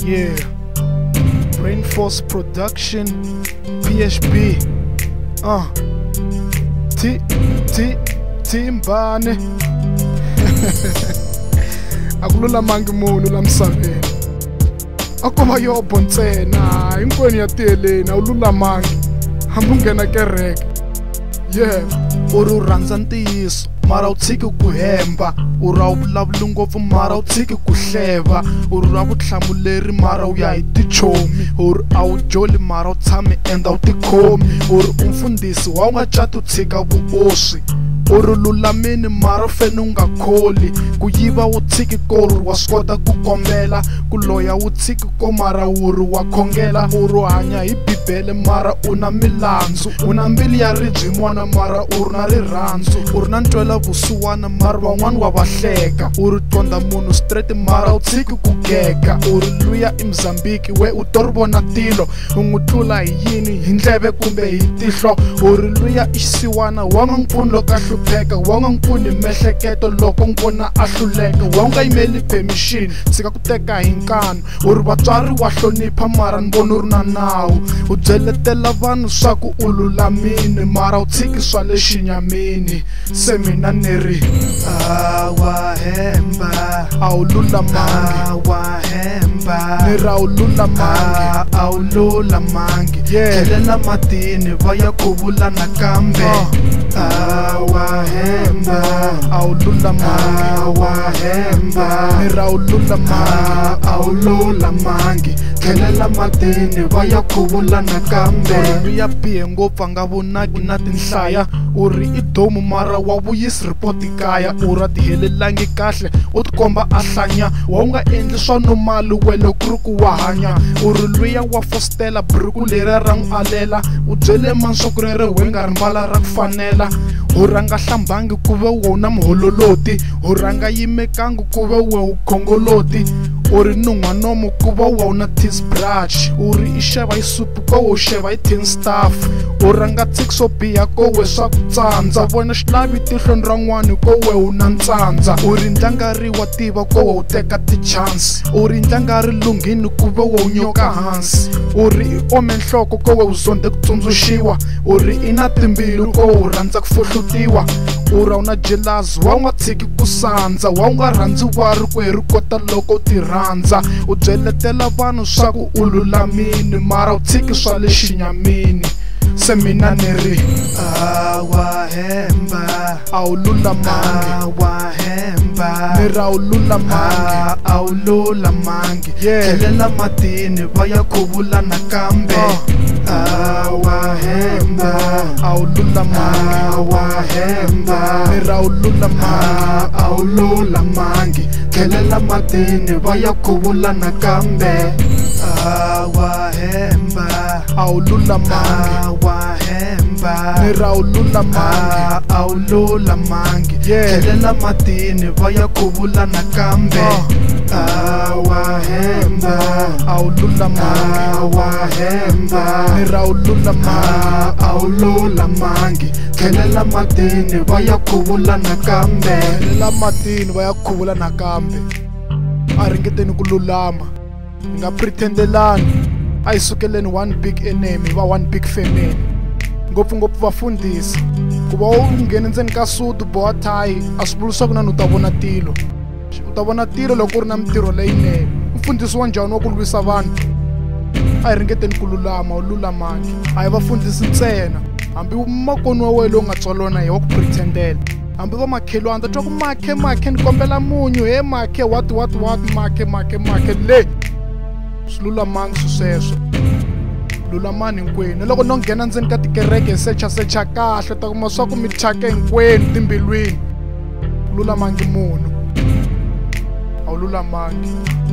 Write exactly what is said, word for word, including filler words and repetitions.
Yeah, Rainforce Production, P H B, uh, T, T, Mthimbani. Akululamangi munhu la misaveni. Akova yobho ntsena, hinkwenu ya tiyeleni, awululamangi. Hambi u nghena kereke. Yeah, u ri u rhandza ntiyiso, mara u tshiki ku hemba. U ra u vulavula ngopfu mara u tshiki ku hleva. U ri ra vutihlamuleri mara u ya hi tichomi. U ri a wu joli mara u tshame enda u tikhomi. U ri u mfundhisi wa u nga cati u tshika vuoswi. U ri lulamini mara u fene u nga kholi. Ku yiva u tshiki ko ri wa swi kota ku kombela. Ku loya u tshiki ko mara u ri wa khongela. U ri hanya hi bibele mara u na milandzu. U na mbilu ya ribyin'wana mara u ri na rirhandzu. U ri na ntwela vusiwana mara van'wani wa va hleka. U ri tonda munhu straight mara u tshiki ku gega. U ri luya i Mozambique we u to ri vona tilo. U n'wi tlula hi yini hi ndleve kumbe hi tihlo. U ri luya i xisiwana wa nga n'wi pfuni loko a hlupheka. Wa nga n'wi pfuni mihleketo loko n'wi vona a hluleka. Wa nga yimeli permission tshika ku teka hi nkanu. U ri vatswari wa hlonipha mara ni vona u ri na nawu. U byeletela vanhu swa ku u lulamini mara u tshiki swa le xinyamini. Se mina ni ri awa hemba a wu lulamangi. Awa hemba ni ra u lulamangi. A wu lulamangi. Tlhelela matini va ya khuvula nakambe. Awa hemba a wu lulamangi. Awa hemba ni ra u lulamangi. A wu lulamangi. Tlhelela matini va ya khuvula nakambe. U ri ya bihe ngopfu a nga vonaki na tinhlaya. U ri i domu mara wa vuyisi report kaya. U ri a ti helelangi kahle u tikomba a hlanya. Wa u nga endli swa nomali wele ku ri ku wa hanya. U ri luya wa fostela buruku leri ra n'wi alela. U byele mansoko rere we nga ri mbala ra ku fanela. U ri a nga hlambangi ku ve we u na muhololoti. U ri a nga yimekangi ku ve we u khongoloti. U ri nun'wanomo ku va wa u na tisbrach. U ri i xava hi supu ko we u xava hi tin staff. U ri a nga tshiki swo biha ko we swa ku tsandza. Vona xilavi tihlweni ra n'wani ko we u na ntsandza. U ri ndlangari wa tiva ko we u teka ti-chance. U ri ndlangari lunghini ku ve we u nyoka hansi. U ri i ome nhloko ko we u zonde ku tsundzuxiwa. U ri i na timbilu ko we u rhandza ku fohlutiwa. U ri a wu na jealous wa u nga tshiki ku sandza. Wa u nga rhandzi wa ri kwerhu kota loko u ti rhandza. U byeletela vanhu swa ku u lulamini mara u tshiki swa le xinyamini. Se mina ni ri awa hemba a wu lulamangi. Awa hemba ni ra u lulamangi. A wu lulamangi. Tlhelela matini va ya khuvula nakambe. Awa hemba a wu lulamangi. Awa hemba ni ra u lulamangi. A wu lulamangi. Tlhelela matini va ya khuvula nakambe. Awa hemba a wu lulamangi. Awa hemba ni ra u lulamangi. A wu lulamangi. Tlhelela matini va ya khuvula nakambe. Awa hemba a wu lulamangi. Awa hemba ni ra u lulamangi. A wu lulamangi. Tlhelela matini va ya khuvula nakambe. Tlhelela matini va ya khuvula nakambe. A ringeteni ku lulama. Hi nga pretendelani. A hi sukeleni one big enemy va one big family. Ngopfungopfu vafundhisi. Ku va u nghene ndzeni ka suti boha thayi a swi vuli swa ku na ni u ta vona tilo. U ta vona tilo loko u ri na mitirho leyinene. Mfundhisi wa njhani wa ku lwisa vanhu. A hi ringeteni ku lulama u lulamangi. A hi vafundhisi ntsena. Hambi makoni wa wena lowu nga tswalona hi wa ku pretendela. Hambi va makhelwana ta twa ku makhe makhe ni kombela munyu. He makhe what what what makhe makhe makhe le. Swi lulamangi sweswo. Lulamani hinkwenu. Loko no nghena ndzeni ka tikereke hi secha secha kahle ta kuma swa ku mi thyake hinkwenu timbilwini. Lulamangi munhu a wu lulamangi.